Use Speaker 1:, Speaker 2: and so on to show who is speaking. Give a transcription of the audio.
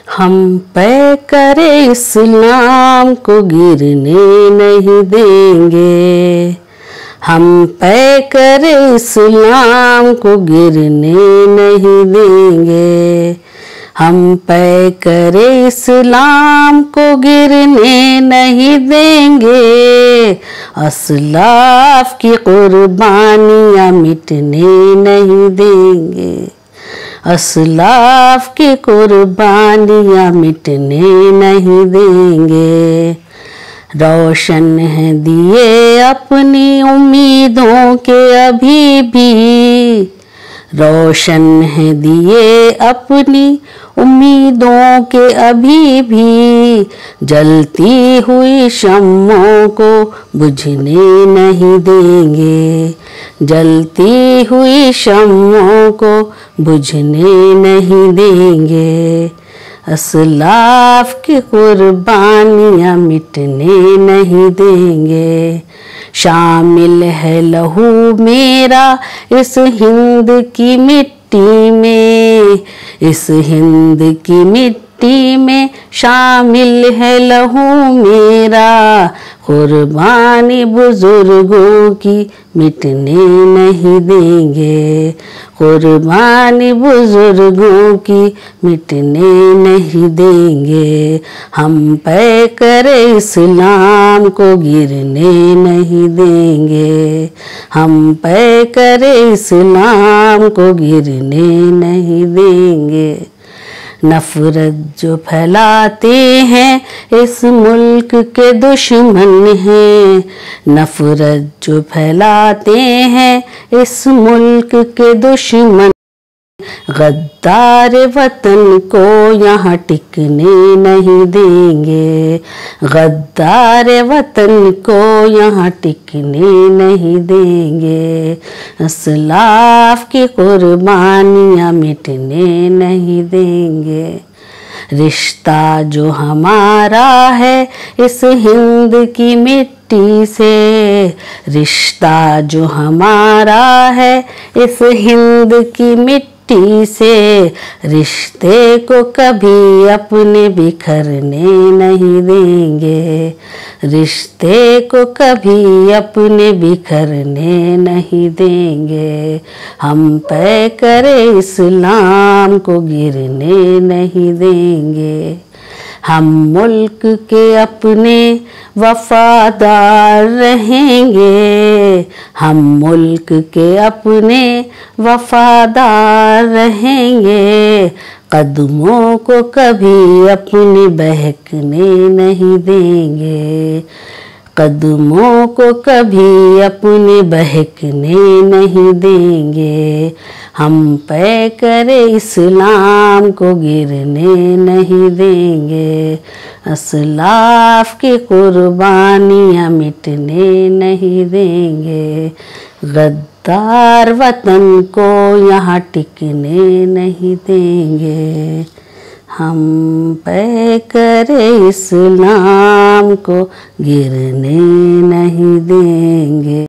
Speaker 1: हम पे करे इस्लाम को गिरने नहीं देंगे। हम पे करे इस्लाम को गिरने नहीं देंगे। हम पे करे इस्लाम को गिरने नहीं देंगे। असलाफ की कुर्बानियाँ मिटने नहीं देंगे। असलाफ की कुर्बानियाँ मिटने नहीं देंगे। रोशन है दिए अपनी उम्मीदों के अभी भी। रोशन है दिए अपनी उम्मीदों के अभी भी। जलती हुई शम्मों को बुझने नहीं देंगे। जलती हुई शम्मों को बुझने नहीं देंगे। असलाफ की कुर्बानियाँ मिटने नहीं देंगे। शामिल है लहू मेरा इस हिंद की मिट्टी में। इस हिंद की मिट्टी में शामिल है लहू मेरा। कुर्बानी बुजुर्गों की मिटने नहीं देंगे। कुर्बानी बुजुर्गों की मिटने नहीं देंगे। हम पे करे इस्लाम को गिरने नहीं देंगे। हम पे करे इस्लाम को गिरने नहीं देंगे। नफरत जो फैलाते हैं इस मुल्क के दुश्मन हैं। नफरत जो फैलाते हैं इस मुल्क के दुश्मन। गद्दार वतन को यहाँ टिकने नहीं देंगे। गद्दार वतन को यहाँ टिकने नहीं देंगे। असलाफ की कुर्बानियाँ मिटने नहीं देंगे। रिश्ता जो हमारा है इस हिंद की मिट्टी से। रिश्ता जो हमारा है इस हिंद की मिट्टी से। रिश्ते को कभी अपने बिखरने नहीं देंगे। रिश्ते को कभी अपने बिखरने नहीं देंगे। हम पे करे इस्लाम को गिरने नहीं देंगे। हम मुल्क के अपने वफादार रहेंगे। हम मुल्क के अपने वफादार रहेंगे। कदमों को कभी अपने बहकने नहीं देंगे। कदमों को कभी अपने बहकने नहीं देंगे। हम पे करे इस्लाम को गिरने नहीं देंगे। असलाफ की कुर्बानियाँ मिटने नहीं देंगे। गद्दार वतन को यहाँ टिकने नहीं देंगे। हम पे करे इस्लाम को गिरने नहीं देंगे।